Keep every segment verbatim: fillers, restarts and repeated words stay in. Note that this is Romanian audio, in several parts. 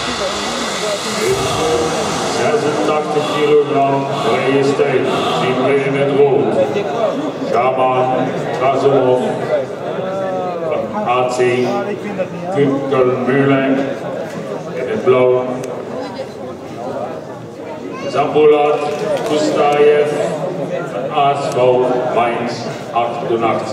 zesentachtig kilogram vrije stijl, Sieber in het rood. Shaban Razumov van A C Köln-Mühlen in het blauw. Zambulat Gustajev van A S V Mainz achtundachtzig.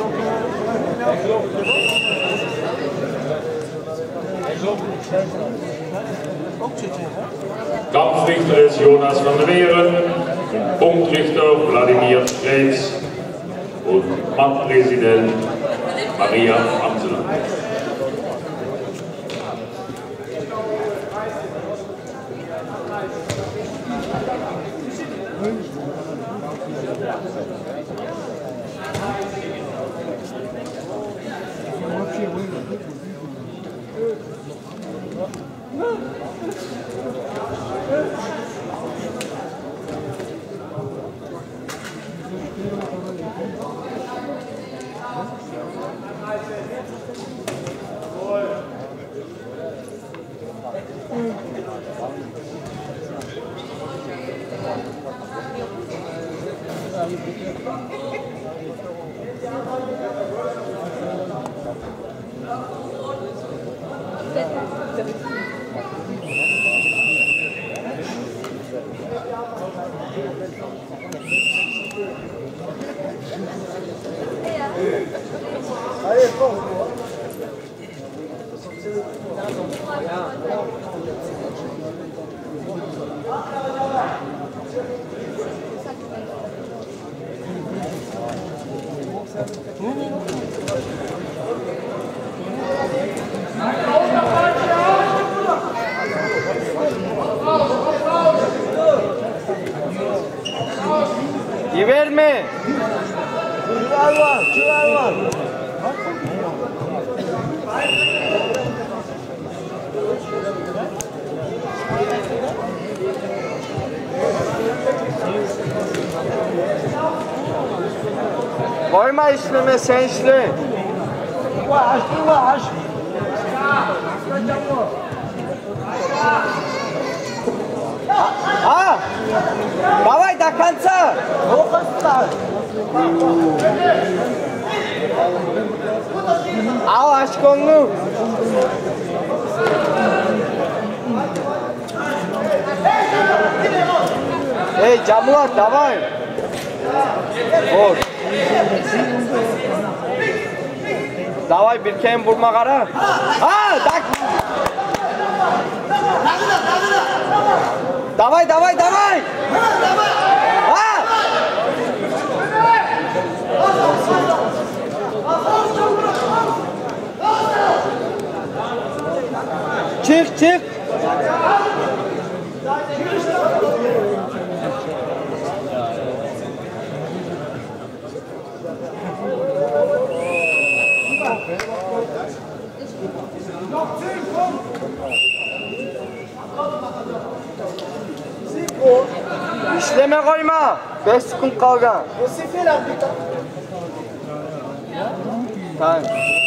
Kampfrichter ist Jonas van der Weeren, Punktrichter Wladimir Krebs und Mattpräsident Maria Amsela. Verme. Şuraya var, şuraya var. Koyma işleme sen işle. Yavaş, yavaş. А! Давай до конца! Al aşkını. Эй, Jamlat, давай! Вот. Давай bir kere vurma kara. Ha, tak. Давай, давай, давай! А! Çık, çık! İşleme koyma. beş sekund kalgan. Você fez a vida. Tamam.